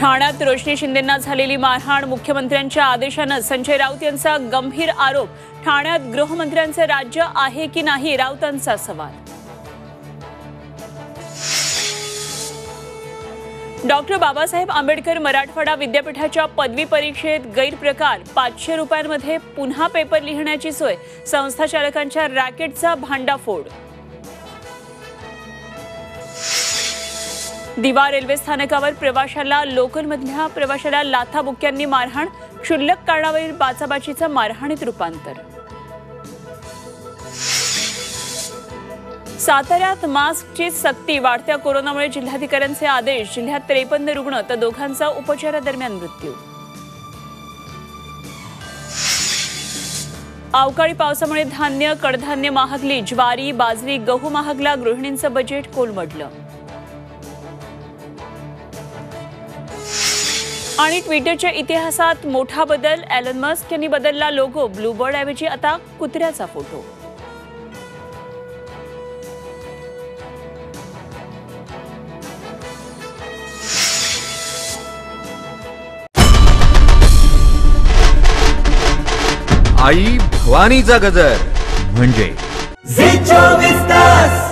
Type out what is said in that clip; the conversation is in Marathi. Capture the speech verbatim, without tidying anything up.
ठाण्यात रोशनी शिंदेंना झालेली मारहाण, मुख्यमंत्र्यांच्या आदेशानं संजय राऊत यांचा गंभीर आरोप। ठाण्यात गृहमंत्र्यांचे राज्य आहे की नाही, राऊतांचा सवाल। डॉक्टर बाबासाहेब आंबेडकर मराठवाडा विद्यापीठाच्या पदवी परीक्षेत गैरप्रकार, पाचशे रुपयांमध्ये पुन्हा पेपर लिहिण्याची सोय, संस्था चालकांच्या रॅकेटचा भांडाफोड। दिवा रेल्वे स्थानकावर प्रवाशाला लोकलमधल्या प्रवाशाला लाथाबुक्क्यांनी मारहाण, क्षुल्लक कारणावरील बाचाबाचीचं मारहाणीत रूपांतर। साताऱ्यात मास्कची सक्ती, वाढत्या कोरोनामुळे जिल्हाधिकाऱ्यांचे आदेश, जिल्ह्यात त्रेपन्न रुग्ण तर दोघांचा उपचारादरम्यान मृत्यू। अवकाळी पावसामुळे धान्य कडधान्य महागली, ज्वारी बाजरी गहू महागला, गृहिणींचं बजेट कोलमडलं। आणि ट्विटरच्या इतिहासात मोठा बदल, एलन मस्क यांनी बदलला लोगो, ब्लूबर्ड ऐवजी आता कुत्र्याचा फोटो। आई भवानीचा गजर म्हणजे झी चोवीस तास।